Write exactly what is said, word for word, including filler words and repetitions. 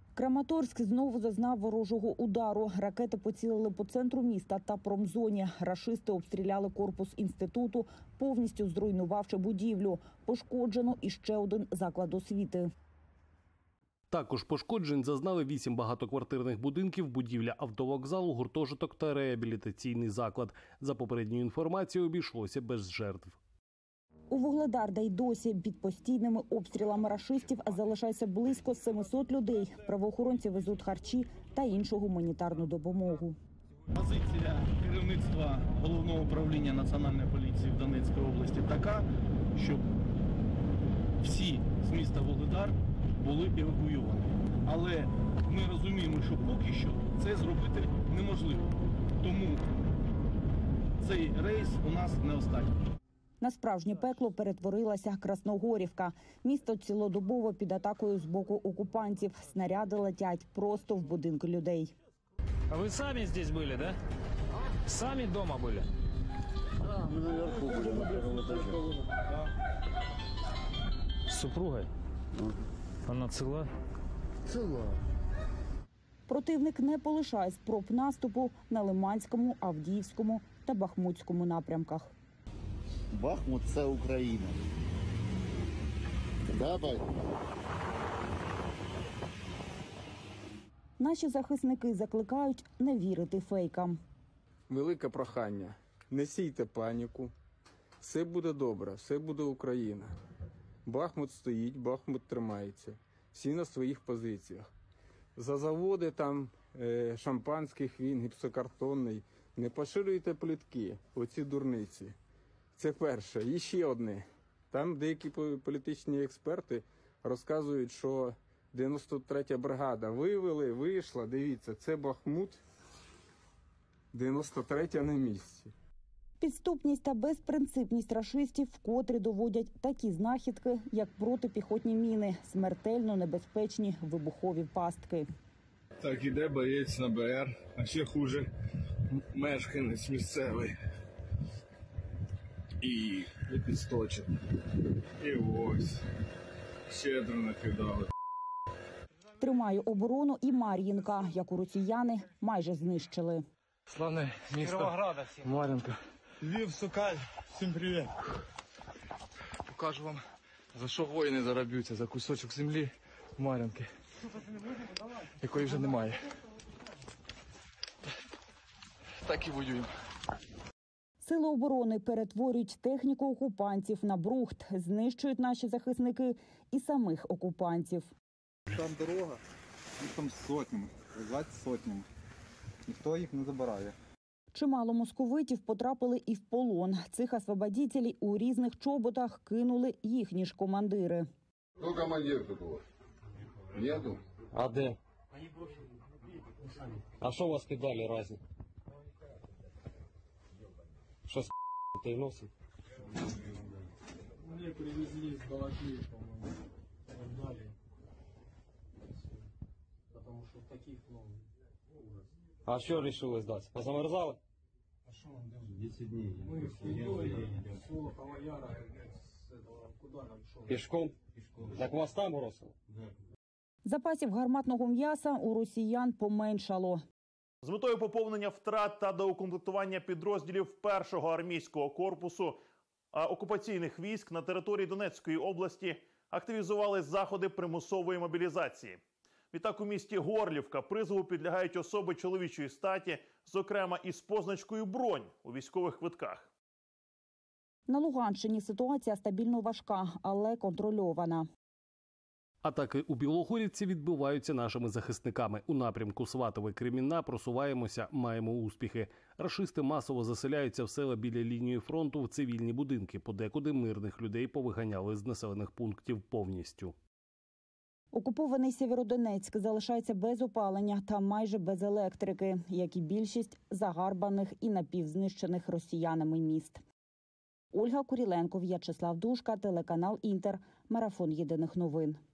Краматорськ знову зазнав ворожого удару. Ракети поцілили по центру міста та промзоні. Рашисти обстріляли корпус інституту, повністю зруйнувавши будівлю. Пошкоджено і ще один заклад освіти. Також пошкоджень зазнали вісім багатоквартирних будинків, будівля автовокзалу, гуртожиток та реабілітаційний заклад. За попередньою інформацією, обійшлося без жертв. У Вугледар, де й досі під постійними обстрілами рашистів залишається близько сімсот людей. Правоохоронці везуть харчі та іншу гуманітарну допомогу. Позиція керівництва Головного управління Національної поліції в Донецькій області така, щоб всі з міста Вугледар були евакуйовані. Але ми розуміємо, що поки що це зробити неможливо. Тому цей рейс у нас не останній. На справжнє пекло перетворилася Красногорівка. Місто цілодобово під атакою з боку окупантів. Снаряди летять просто в будинки людей. А ви самі тут були, да? Самі вдома були? Да, ми наверху були на першому етажі. З супругою? Вона ціла? Ціла. Противник не полишає спроб наступу на Лиманському, Авдіївському та Бахмутському напрямках. Бахмут – це Україна. Давай. Наші захисники закликають не вірити фейкам. Велике прохання. Не сійте паніку. Все буде добре, все буде Україна. Бахмут стоїть, Бахмут тримається. Всі на своїх позиціях. За заводи там е, шампанських він, гіпсокартонний. Не поширюйте плітки, оці дурниці. Це перше. І ще одне. Там деякі політичні експерти розказують, що дев'яносто третя бригада вивели, вийшла. Дивіться, це Бахмут, дев'яносто третя на місці. Підступність та безпринципність рашистів вкотре доводять такі знахідки, як протипіхотні міни, смертельно небезпечні вибухові пастки. Так, іде боєць на Б Р, а ще хуже мешканець місцевий. І ліпісточок. І ось. Щедро накидали. Тримає оборону і Мар'їнка, яку росіяни майже знищили. Славне місто Мар'їнка. Львів, Сокаль, всім привіт. Покажу вам, за що воїни зараз б'ються, за кусочок землі Мар'їнки, якої вже немає. Так і воюємо. Сили оборони перетворюють техніку окупантів на брухт, знищують наші захисники і самих окупантів. Там дорога, їх там сотнями, двадцять сотнями. Ніхто їх не забирає. Чимало московитів потрапили і в полон. Цих освободітелів у різних чоботах кинули їхні ж командири. Хто командир тут у вас? Нету? А де? А що вас кидали разні? Що з ти носив? Мені привезли з Балаклеї, по-моєму. Далі. Тому що таких, ну, ужас. А що вирішили здати? Позамерзали? А що нам делать? десять днів. Ми в Києві, з Солохова Яра, з этого, куди нам що? Пішком? Пішком. Так вас там бросили? Да. Запасів гарматного м'яса у росіян поменшало. З метою поповнення втрат та доукомплектування підрозділів першого армійського корпусу окупаційних військ на території Донецької області активізували заходи примусової мобілізації. Відтак у місті Горлівка призову підлягають особи чоловічої статі, зокрема із позначкою «бронь» у військових квитках. На Луганщині ситуація стабільно важка, але контрольована. Атаки у Білогорівці відбиваються нашими захисниками. У напрямку Сватове-Кремінна просуваємося, маємо успіхи. Рашисти масово заселяються в села біля лінії фронту в цивільні будинки. Подекуди мирних людей повиганяли з населених пунктів повністю. Окупований Сєвєродонецьк залишається без опалення та майже без електрики, як і більшість загарбаних і напівзнищених росіянами міст. Ольга Куріленко, В'ячеслав Душка, телеканал «Інтер», марафон єдиних новин.